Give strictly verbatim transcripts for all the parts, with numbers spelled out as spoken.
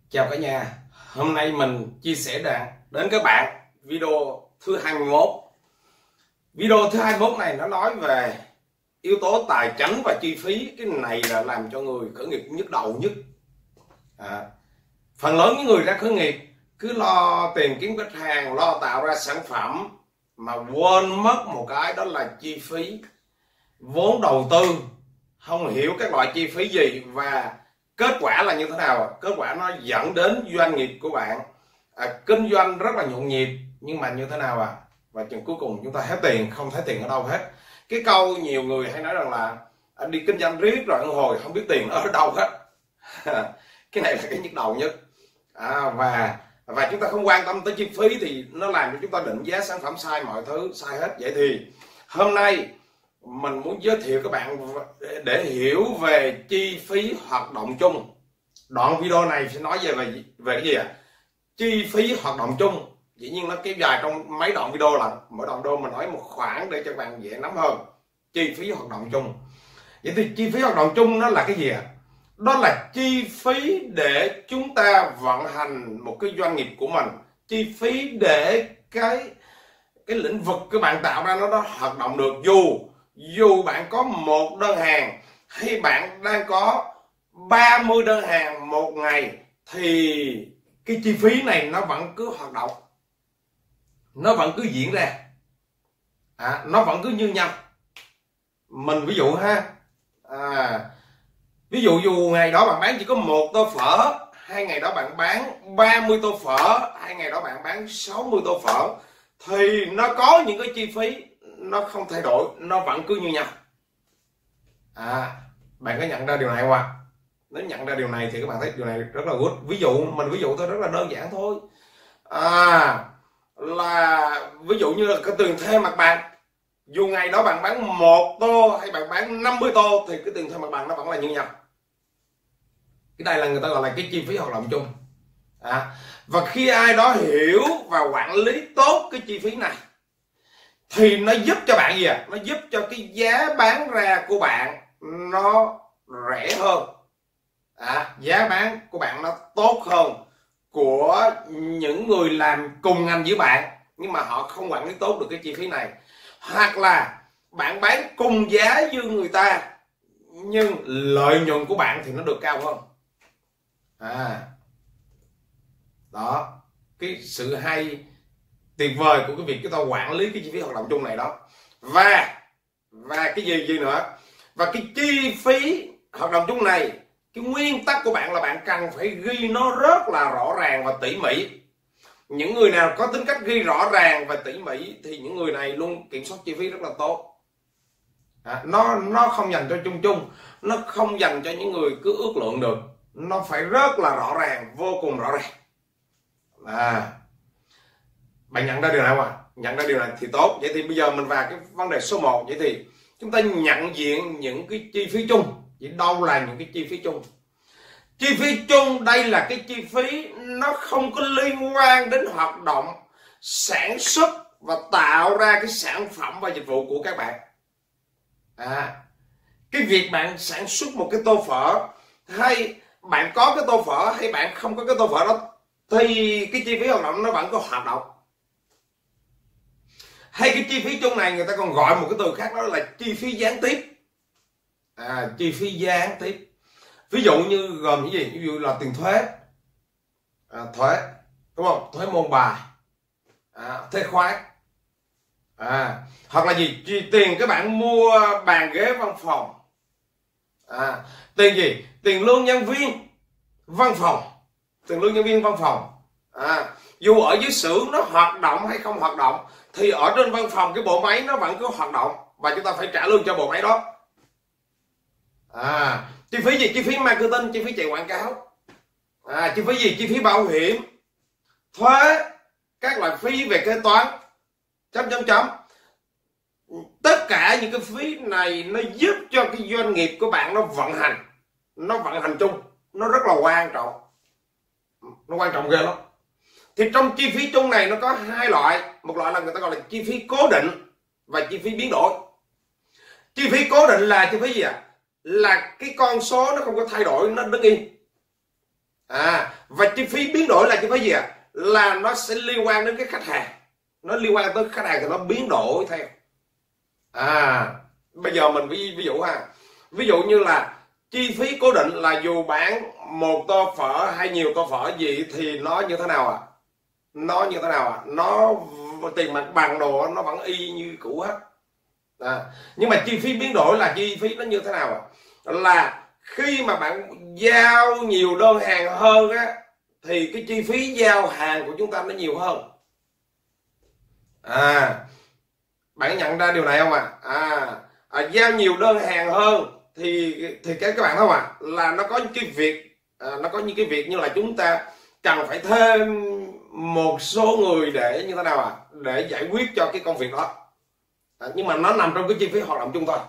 Chào cả nhà, hôm nay mình chia sẻ đàn đến các bạn video thứ hai mươi mốt. Video thứ hai mươi mốt này nó nói về yếu tố tài chính và chi phí. Cái này là làm cho người khởi nghiệp nhức đầu nhất. à, Phần lớn những người ra khởi nghiệp cứ lo tìm kiếm khách hàng, lo tạo ra sản phẩm mà quên mất một cái, đó là chi phí, vốn đầu tư, không hiểu các loại chi phí gì và kết quả là như thế nào. Kết quả nó dẫn đến doanh nghiệp của bạn à, kinh doanh rất là nhộn nhịp, nhưng mà như thế nào à và chừng cuối cùng chúng ta hết tiền, không thấy tiền ở đâu hết. Cái câu nhiều người hay nói rằng là anh đi kinh doanh riết rồi ăn hồi không biết tiền nó ở đâu hết. Cái này là cái nhức đầu nhất. à, và và chúng ta không quan tâm tới chi phí thì nó làm cho chúng ta định giá sản phẩm sai, mọi thứ sai hết. Vậy thì hôm nay mình muốn giới thiệu các bạn để hiểu về chi phí hoạt động chung. Đoạn video này sẽ nói về về, về cái gì ạ? À? Chi phí hoạt động chung. Dĩ nhiên nó kéo dài trong mấy đoạn video, là mỗi đoạn video mình nói một khoảng để cho các bạn dễ nắm hơn. Chi phí hoạt động chung. Vậy thì chi phí hoạt động chung nó là cái gì ạ? À? Đó là chi phí để chúng ta vận hành một cái doanh nghiệp của mình, chi phí để cái cái lĩnh vực các bạn tạo ra nó đó hoạt động được. Dù dù bạn có một đơn hàng hay bạn đang có ba mươi đơn hàng một ngày thì cái chi phí này nó vẫn cứ hoạt động, nó vẫn cứ diễn ra, à, nó vẫn cứ như nhau. Mình ví dụ ha, à, ví dụ dù ngày đó bạn bán chỉ có một tô phở, hai ngày đó bạn bán ba mươi tô phở, hai ngày đó bạn bán sáu mươi tô phở, thì nó có những cái chi phí nó không thay đổi, nó vẫn cứ như nhau. À, bạn có nhận ra điều này không ạ? Nếu nhận ra điều này thì các bạn thấy điều này rất là good. Ví dụ mình ví dụ thôi, rất là đơn giản thôi. À, là ví dụ như là cái tiền thuê mặt bằng, dù ngày đó bạn bán một tô hay bạn bán năm mươi tô thì cái tiền thuê mặt bằng nó vẫn là như nhau. Cái này là người ta gọi là cái chi phí hoạt động chung. À, và khi ai đó hiểu và quản lý tốt cái chi phí này thì nó giúp cho bạn gì à? Nó giúp cho cái giá bán ra của bạn nó rẻ hơn, à, giá bán của bạn nó tốt hơn của những người làm cùng ngành với bạn nhưng mà họ không quản lý tốt được cái chi phí này. Hoặc là bạn bán cùng giá như người ta nhưng lợi nhuận của bạn thì nó được cao hơn. À, đó, cái sự hay tuyệt vời của cái việc chúng ta quản lý cái chi phí hoạt động chung này đó. Và và cái gì gì nữa, và cái chi phí hoạt động chung này, cái nguyên tắc của bạn là bạn cần phải ghi nó rất là rõ ràng và tỉ mỉ. Những người nào có tính cách ghi rõ ràng và tỉ mỉ thì những người này luôn kiểm soát chi phí rất là tốt. À, nó nó không dành cho chung chung, nó không dành cho những người cứ ước lượng được, nó phải rất là rõ ràng, vô cùng rõ ràng. À, bạn nhận ra điều này không ạ? Nhận ra điều này thì tốt. Vậy thì bây giờ mình vào cái vấn đề số một. Vậy thì chúng ta nhận diện những cái chi phí chung. Vậy đâu là những cái chi phí chung? Chi phí chung đây là cái chi phí nó không có liên quan đến hoạt động sản xuất và tạo ra cái sản phẩm và dịch vụ của các bạn. À, cái việc bạn sản xuất một cái tô phở, hay bạn có cái tô phở hay bạn không có cái tô phở đó, thì cái chi phí hoạt động nó vẫn có hoạt động. Hay cái chi phí chung này người ta còn gọi một cái từ khác, đó là chi phí gián tiếp. À, chi phí gián tiếp. Ví dụ như gồm những gì? Ví dụ là tiền thuế, à, thuế, đúng không? Thuế môn bài, à, thuế khoán, à, hoặc là gì? Tiền các bạn mua bàn ghế văn phòng, à, tiền gì? Tiền lương nhân viên văn phòng, tiền lương nhân viên văn phòng. À, dù ở dưới xưởng nó hoạt động hay không hoạt động thì ở trên văn phòng cái bộ máy nó vẫn cứ hoạt động và chúng ta phải trả lương cho bộ máy đó. À, chi phí gì? Chi phí marketing, chi phí chạy quảng cáo. À, chi phí gì? Chi phí bảo hiểm, thuế, các loại phí về kế toán, chấm chấm chấm. Tất cả những cái phí này nó giúp cho cái doanh nghiệp của bạn nó vận hành, nó vận hành chung, nó rất là quan trọng, nó quan trọng ghê lắm. Thì trong chi phí chung này nó có hai loại. Một loại là người ta gọi là chi phí cố định và chi phí biến đổi. Chi phí cố định là chi phí gì ạ? À? Là cái con số nó không có thay đổi, nó đứng yên. À, và chi phí biến đổi là chi phí gì ạ? À? Là nó sẽ liên quan đến cái khách hàng, nó liên quan tới khách hàng thì nó biến đổi theo. À, bây giờ mình ví, ví dụ ha, ví dụ như là chi phí cố định là dù bán một tô phở hay nhiều tô phở gì thì nó như thế nào ạ? À? Nó như thế nào ạ? À? Nó tiền mặt bằng đồ nó vẫn y như cũ hết. À, nhưng mà chi phí biến đổi là chi phí nó như thế nào ạ? À? Là khi mà bạn giao nhiều đơn hàng hơn á thì cái chi phí giao hàng của chúng ta nó nhiều hơn. À, bạn nhận ra điều này không ạ? À? À, à, giao nhiều đơn hàng hơn thì thì cái các bạn thấy không ạ? À? Là nó có những cái việc à, nó có những cái việc như là chúng ta cần phải thêm một số người để như thế nào ạ? À? Để giải quyết cho cái công việc đó. À, nhưng mà nó nằm trong cái chi phí hoạt động chung thôi.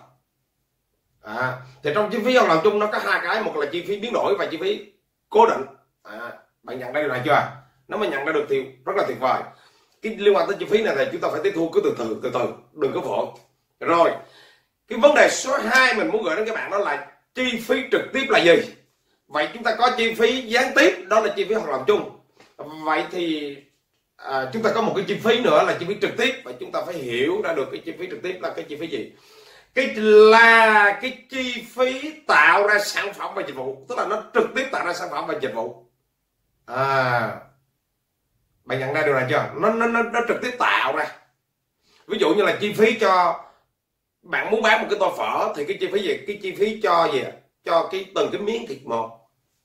À, thì trong chi phí hoạt động chung nó có hai cái, một là chi phí biến đổi và chi phí cố định. À, bạn nhận ra điều này chưa? Nếu mà nhận ra được thì rất là tuyệt vời. Cái liên quan tới chi phí này thì chúng ta phải tiếp thu cứ từ từ từ từ, đừng có vội. Rồi, cái vấn đề số hai mình muốn gửi đến các bạn đó là chi phí trực tiếp là gì? Vậy chúng ta có chi phí gián tiếp, đó là chi phí hoạt động chung. Vậy thì à, chúng ta có một cái chi phí nữa là chi phí trực tiếp, và chúng ta phải hiểu ra được cái chi phí trực tiếp là cái chi phí gì. Cái là cái chi phí tạo ra sản phẩm và dịch vụ, tức là nó trực tiếp tạo ra sản phẩm và dịch vụ. À, bạn nhận ra điều này chưa? Nó nó nó, nó trực tiếp tạo ra. Ví dụ như là chi phí cho bạn muốn bán một cái tô phở thì cái chi phí gì? Cái chi phí cho gì? Cho cái từng cái miếng thịt một.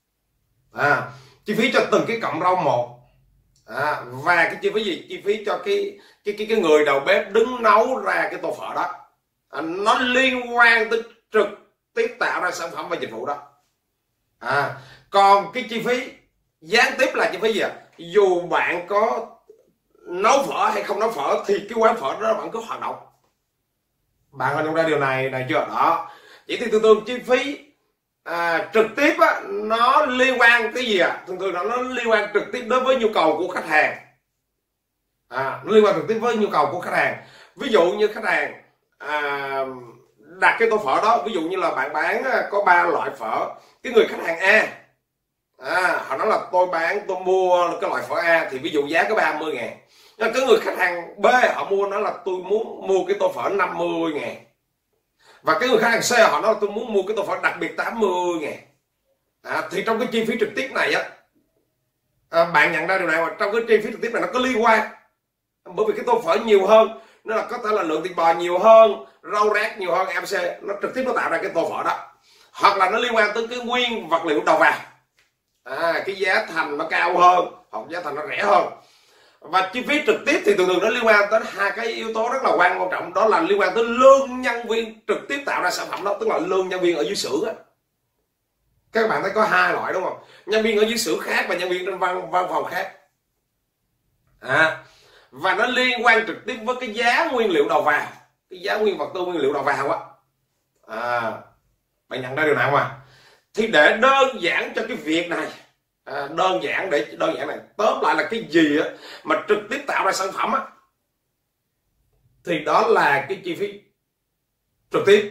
À, chi phí cho từng cái cọng rau một. À, và cái chi phí gì? Chi phí cho cái cái cái cái người đầu bếp đứng nấu ra cái tô phở đó. À, nó liên quan tới trực tiếp tạo ra sản phẩm và dịch vụ đó. À, còn cái chi phí gián tiếp là chi phí gì ạ? Dù bạn có nấu phở hay không nấu phở thì cái quán phở đó vẫn cứ hoạt động. Bạn có nhận ra điều này này chưa? Đó. Vậy thì thường thường chi phí à, trực tiếp á, nó liên quan cái gì ạ? À? Thường thường nó liên quan trực tiếp đối với nhu cầu của khách hàng. À, nó liên quan trực tiếp với nhu cầu của khách hàng. Ví dụ như khách hàng à, đặt cái tô phở đó, ví dụ như là bạn bán có ba loại phở. Cái người khách hàng A à, họ nói là tôi bán tôi mua cái loại phở A thì ví dụ giá có ba mươi ngàn. Nhưng cái người khách hàng B họ mua nó là tôi muốn mua cái tô phở năm mươi ngàn. Và cái người khách hàng C họ nói là tôi muốn mua cái tô phở đặc biệt tám mươi ngàn. À, thì trong cái chi phí trực tiếp này á, à, bạn nhận ra điều này mà trong cái chi phí trực tiếp này nó có liên quan. Bởi vì cái tô phở nhiều hơn, nó là có thể là lượng thịt bò nhiều hơn, rau rác nhiều hơn, a bê xê, nó trực tiếp nó tạo ra cái tô phở đó. Hoặc là nó liên quan tới cái nguyên vật liệu đầu vào. À, cái giá thành nó cao hơn hoặc giá thành nó rẻ hơn. Và chi phí trực tiếp thì thường thường nó liên quan tới hai cái yếu tố rất là quan trọng, đó là liên quan tới lương nhân viên trực tiếp tạo ra sản phẩm đó, tức là lương nhân viên ở dưới xưởng á. Các bạn thấy có hai loại đúng không? Nhân viên ở dưới xưởng khác và nhân viên trên văn văn phòng khác. À, và nó liên quan trực tiếp với cái giá nguyên liệu đầu vào, cái giá nguyên vật tư nguyên liệu đầu vào á. À, bạn nhận ra điều này không ạ? Thì để đơn giản cho cái việc này, à, đơn giản để đơn giản này tóm lại là cái gì á mà trực tiếp tạo ra sản phẩm á, thì đó là cái chi phí trực tiếp.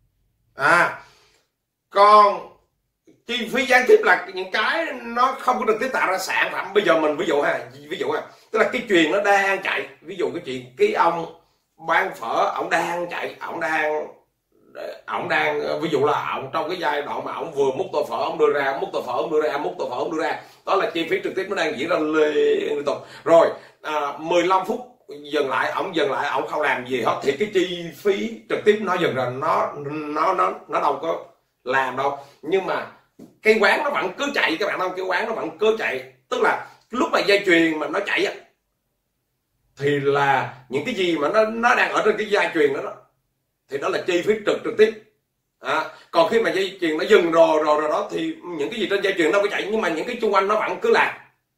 À, còn chi phí gián tiếp là những cái nó không có trực tiếp tạo ra sản phẩm. Bây giờ mình ví dụ ha, ví dụ ha, tức là cái chuyền nó đang chạy, ví dụ cái chuyện cái ông bán phở ổng đang chạy, ổng đang ổng đang ví dụ là ổng trong cái giai đoạn mà ổng vừa múc tô phở ổng đưa ra, múc tô phở ổng đưa ra, múc tô phở ổng đưa ra, đó là chi phí trực tiếp nó đang diễn ra liên tục. Rồi à, mười lăm phút dừng lại, ổng dừng lại, ổng không làm gì hết thì cái chi phí trực tiếp nó dừng rồi, nó nó nó nó đâu có làm đâu, nhưng mà cái quán nó vẫn cứ chạy, các bạn thấy không? Cái quán nó vẫn cứ chạy, tức là lúc mà dây chuyền mà nó chạy á thì là những cái gì mà nó nó đang ở trên cái dây chuyền đó, đó thì đó là chi phí trực trực tiếp. À, còn khi mà dây chuyền nó dừng rồi rồi rồi đó thì những cái gì trên dây chuyền nó phải chạy, nhưng mà những cái xung quanh nó vẫn cứ làm,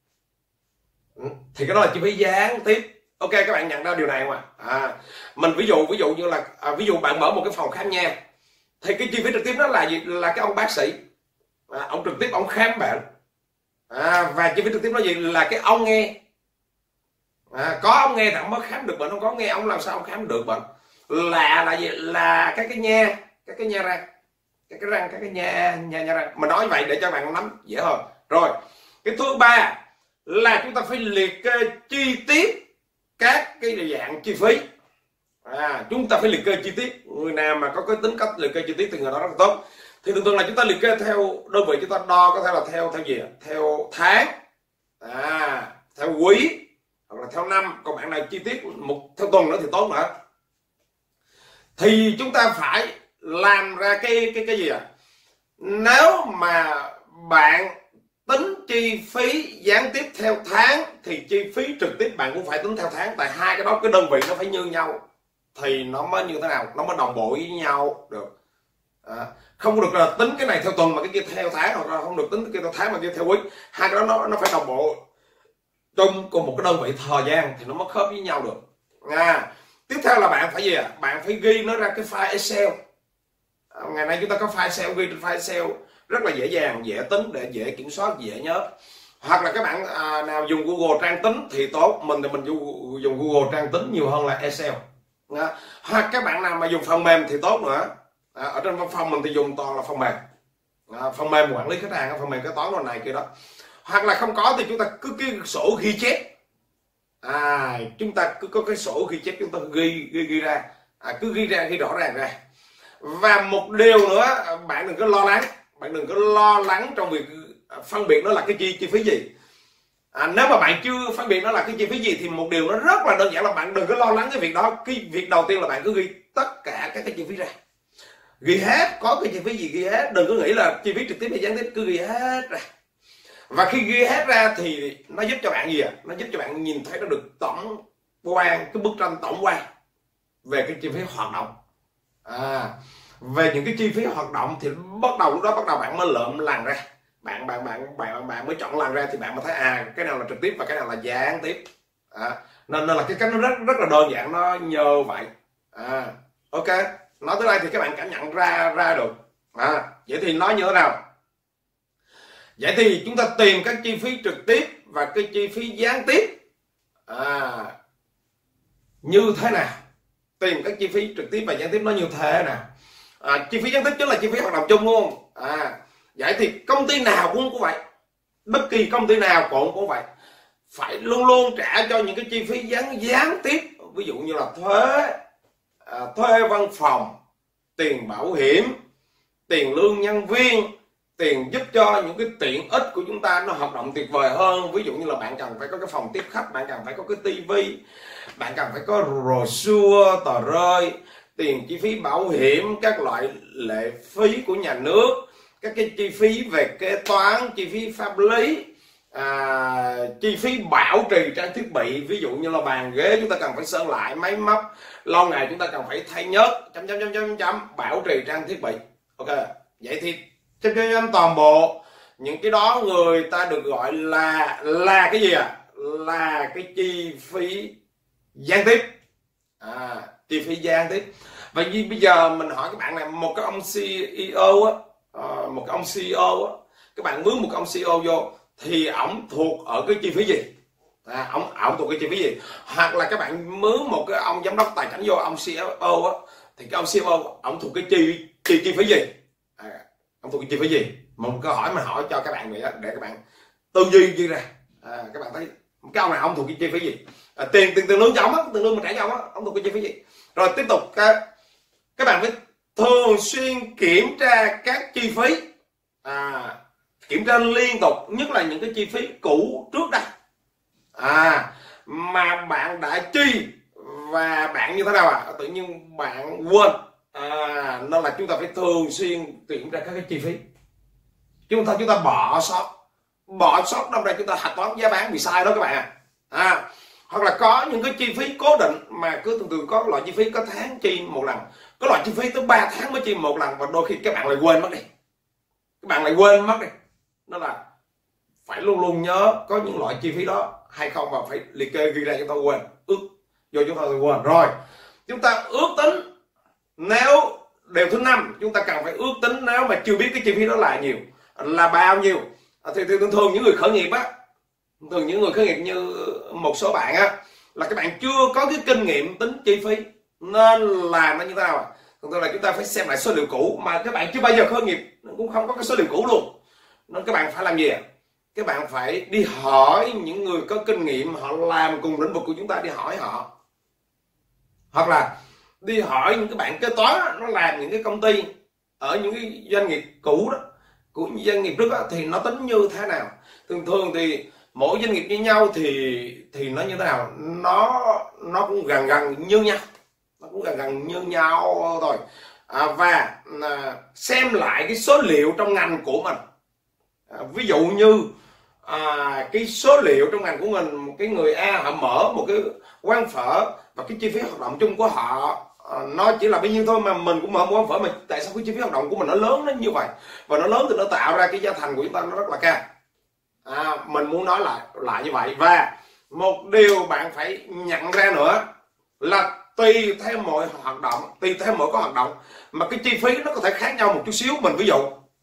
thì cái đó là chi phí gián tiếp. Ok, các bạn nhận ra điều này không ạ? À, mình ví dụ ví dụ như là à, ví dụ bạn mở một cái phòng khám nha, thì cái chi phí trực tiếp đó là gì? Là cái ông bác sĩ, à, ông trực tiếp ông khám bệnh. À, và chi phí trực tiếp đó gì? Là cái ông nghe. À, có ông nghe thì ông mới khám được bệnh, không có nghe ông làm sao ông khám được bệnh. Là là gì? Là các cái nha, các cái nha răng, các cái răng, các cái nha nha nha răng. Mình nói vậy để cho bạn nắm dễ hơn. Rồi cái thứ ba là chúng ta phải liệt kê chi tiết các cái dạng chi phí. À, chúng ta phải liệt kê chi tiết. Người nào mà có cái tính cách liệt kê chi tiết thì người đó rất là tốt. Thì thường thường là chúng ta liệt kê theo đơn vị, chúng ta đo có thể là theo theo gì? Theo tháng, à, theo quý, hoặc là theo năm. Còn bạn nào chi tiết một theo tuần nữa thì tốt nữa. Thì chúng ta phải làm ra cái cái cái gì ạ? À? Nếu mà bạn tính chi phí gián tiếp theo tháng thì chi phí trực tiếp bạn cũng phải tính theo tháng. Tại hai cái đó cái đơn vị nó phải như nhau thì nó mới như thế nào, nó mới đồng bộ với nhau được. À, không được là tính cái này theo tuần mà cái kia theo tháng, hoặc là không được tính cái kia theo tháng mà kia theo quý. Hai cái đó nó, nó phải đồng bộ trong cùng một cái đơn vị thời gian thì nó mới khớp với nhau được. À, tiếp theo là bạn phải gì ạ? À? Bạn phải ghi nó ra cái file Excel. À, ngày nay chúng ta có file Excel, ghi trên file Excel rất là dễ dàng, dễ tính, để dễ kiểm soát, dễ nhớ. Hoặc là các bạn à, nào dùng Google Trang tính thì tốt, mình thì mình dùng Google Trang tính nhiều hơn là Excel. À, hoặc các bạn nào mà dùng phần mềm thì tốt nữa. À, ở trên văn phòng mình thì dùng toàn là phần mềm, à, phần mềm quản lý khách hàng, phần mềm kế toán đồ này kia đó. Hoặc là không có thì chúng ta cứ cái sổ ghi chép. À, chúng ta cứ có cái sổ ghi chép, chúng ta ghi ghi, ghi ra, à, cứ ghi ra, ghi rõ ràng ra. Và một điều nữa, bạn đừng có lo lắng, bạn đừng có lo lắng trong việc phân biệt nó là cái chi chi phí gì. À, nếu mà bạn chưa phân biệt nó là cái chi phí gì thì một điều nó rất là đơn giản là bạn đừng có lo lắng cái việc đó. Cái việc đầu tiên là bạn cứ ghi tất cả các cái chi phí ra, ghi hết, có cái chi phí gì ghi hết, đừng có nghĩ là chi phí trực tiếp hay gián tiếp, cứ ghi hết ra. Và khi ghi hết ra thì nó giúp cho bạn gì ạ? À? Nó giúp cho bạn nhìn thấy nó được tổng quan, cái bức tranh tổng quan về cái chi phí hoạt động. À, về những cái chi phí hoạt động thì bắt đầu lúc đó bắt đầu bạn mới lượm lằn ra, bạn bạn bạn bạn bạn mới chọn lằn ra thì bạn mới thấy à cái nào là trực tiếp và cái nào là gián tiếp. À, nên, nên là cái cách nó rất rất là đơn giản, nó nhờ vậy. À, ok, nói tới đây thì các bạn cảm nhận ra ra được. À, vậy thì nói như thế nào? Vậy thì chúng ta tìm các chi phí trực tiếp và cái chi phí gián tiếp. À, như thế nào? Tìm các chi phí trực tiếp và gián tiếp nó như thế nào? À, chi phí gián tiếp chính là chi phí hoạt động chung đúng không? À, vậy thì công ty nào cũng cũng vậy, bất kỳ công ty nào cũng cũng vậy, phải luôn luôn trả cho những cái chi phí gián gián tiếp, ví dụ như là thuế, à, thuê văn phòng, tiền bảo hiểm, tiền lương nhân viên, tiền giúp cho những cái tiện ích của chúng ta nó hoạt động tuyệt vời hơn. Ví dụ như là bạn cần phải có cái phòng tiếp khách, bạn cần phải có cái tivi, bạn cần phải có brochure, tờ rơi, tiền chi phí bảo hiểm, các loại lệ phí của nhà nước, các cái chi phí về kế toán, chi phí pháp lý, à, chi phí bảo trì trang thiết bị, ví dụ như là bàn ghế chúng ta cần phải sơn lại, máy móc lâu ngày chúng ta cần phải thay nhớt, chấm chấm chấm chấm chấm bảo trì trang thiết bị. Ok, vậy thì chấm chấm chấm toàn bộ những cái đó người ta được gọi là là cái gì à? Là cái chi phí gián tiếp. À, chi phí gián tiếp. Và như bây giờ mình hỏi các bạn này, một cái ông xê e ô á, uh, một cái ông xê e ô á, các bạn mướn một cái ông xê e ô vô thì ổng thuộc ở cái chi phí gì? À, ổng ổng thuộc cái chi phí gì? Hoặc là các bạn mướn một cái ông giám đốc tài chính vô, ông xê e ô á, thì cái ông xê e ô ổng thuộc cái chi chi chi phí gì? À, ổng thuộc cái chi phí gì? Một câu hỏi mà hỏi cho các bạn vậy đó, để các bạn tư duy ghi ra. À, các bạn thấy cái ông này ông thuộc cái chi phí gì? À, tiền tiền tiền lương cho ông á, tiền lương mà trả cho ông á, ông thuộc cái chi phí gì? Rồi tiếp tục các các bạn phải thường xuyên kiểm tra các chi phí, à, kiểm tra liên tục, nhất là những cái chi phí cũ trước đây, à, mà bạn đã chi và bạn như thế nào à? Tự nhiên bạn quên. À, nên là chúng ta phải thường xuyên kiểm tra các cái chi phí. Chúng ta chúng ta bỏ sót, bỏ sót đâu đây chúng ta hạch toán giá bán bị sai đó các bạn à. À, hoặc là có những cái chi phí cố định mà cứ thường thường có loại chi phí có tháng chi một lần, có loại chi phí tới ba tháng mới chi một lần, và đôi khi các bạn lại quên mất đi, các bạn lại quên mất đi. Đó là phải luôn luôn nhớ có những loại chi phí đó hay không, và phải liệt kê ghi ra, chúng ta quên ước vô chúng ta quên rồi. Chúng ta ước tính, nếu điều thứ năm chúng ta cần phải ước tính nếu mà chưa biết cái chi phí đó là nhiều là bao nhiêu. À, thì, thì thường thường những người khởi nghiệp á, thường những người khởi nghiệp như một số bạn á, là các bạn chưa có cái kinh nghiệm tính chi phí, nên là nó như thế nào? Thường thường là chúng ta phải xem lại số liệu cũ, mà các bạn chưa bao giờ khởi nghiệp cũng không có cái số liệu cũ luôn, nên các bạn phải làm gì? các bạn phải đi hỏi những người có kinh nghiệm, họ làm cùng lĩnh vực của chúng ta, đi hỏi họ. Hoặc là đi hỏi những cái bạn kế toán nó làm những cái công ty ở những cái doanh nghiệp cũ đó, của những doanh nghiệp trước đó, thì nó tính như thế nào. Thường thường thì mỗi doanh nghiệp như nhau thì thì nó như thế nào, nó nó cũng gần gần như nhau, nó cũng gần gần như nhau thôi. À, và à, xem lại cái số liệu trong ngành của mình. À, ví dụ như à, cái số liệu trong ngành của mình, một cái người A họ mở một cái quán phở và cái chi phí hoạt động chung của họ à, nó chỉ là bao nhiêu thôi, mà mình cũng mở một quán phở, mà tại sao cái chi phí hoạt động của mình nó lớn đến như vậy, và nó lớn thì nó tạo ra cái giá thành của chúng ta nó rất là cao. À, mình muốn nói là lại như vậy. Và một điều bạn phải nhận ra nữa là tùy theo mọi hoạt động, tùy theo mỗi cái hoạt động mà cái chi phí nó có thể khác nhau một chút xíu. Mình ví dụ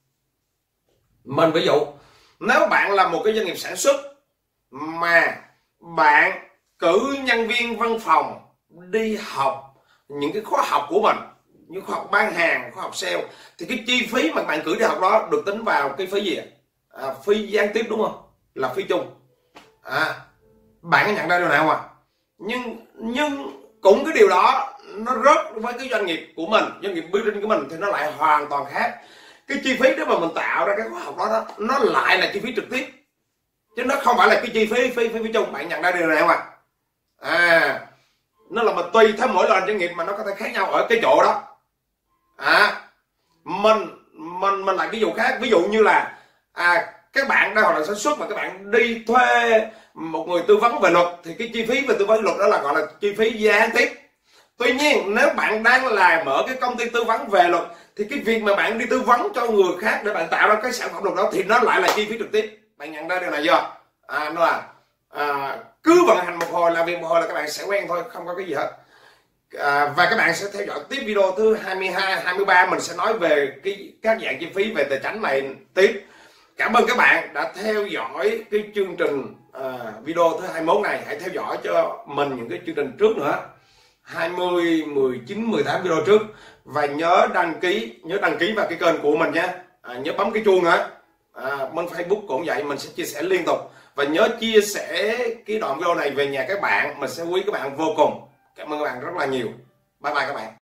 mình ví dụ nếu bạn là một cái doanh nghiệp sản xuất mà bạn cử nhân viên văn phòng đi học những cái khóa học của mình, như khóa học bán hàng, khóa học sale, thì cái chi phí mà bạn cử đi học đó được tính vào cái phí gì? À, phí gián tiếp, đúng không? Là phí chung. À, bạn có nhận ra điều nào không ạ? Nhưng nhưng cũng cái điều đó nó rớt với cái doanh nghiệp của mình, doanh nghiệp building của mình thì nó lại hoàn toàn khác. Cái chi phí đó mà mình tạo ra cái khóa học đó, đó nó lại là chi phí trực tiếp, chứ nó không phải là cái chi phí phí phí, phí chung. Bạn nhận ra điều này không ạ? À, nó là mình tùy theo mỗi lần doanh nghiệp mà nó có thể khác nhau ở cái chỗ đó. À, mình mình mình lại ví dụ khác, ví dụ như là à, các bạn đang hoạt động sản xuất mà các bạn đi thuê một người tư vấn về luật thì cái chi phí về tư vấn luật đó là gọi là chi phí gián tiếp. Tuy nhiên nếu bạn đang là mở cái công ty tư vấn về luật thì cái việc mà bạn đi tư vấn cho người khác để bạn tạo ra cái sản phẩm luật đó thì nó lại là chi phí trực tiếp. Bạn nhận ra điều này chưa? À, nó là à, cứ vận hành một hồi, làm việc một hồi là các bạn sẽ quen thôi, không có cái gì hết. À, và các bạn sẽ theo dõi tiếp video thứ hai mươi hai, hai mươi ba, mình sẽ nói về cái các dạng chi phí về tài chính này tiếp. Cảm ơn các bạn đã theo dõi cái chương trình à, video thứ hai mươi mốt này. Hãy theo dõi cho mình những cái chương trình trước nữa, hai mươi, mười chín, mười tám video trước. Và nhớ đăng ký, nhớ đăng ký vào cái kênh của mình nhé. À, nhớ bấm cái chuông nữa. À, bên Facebook cũng vậy, mình sẽ chia sẻ liên tục. Và nhớ chia sẻ cái đoạn video này về nhà các bạn, mình sẽ quý các bạn vô cùng. Cảm ơn các bạn rất là nhiều. Bye bye các bạn.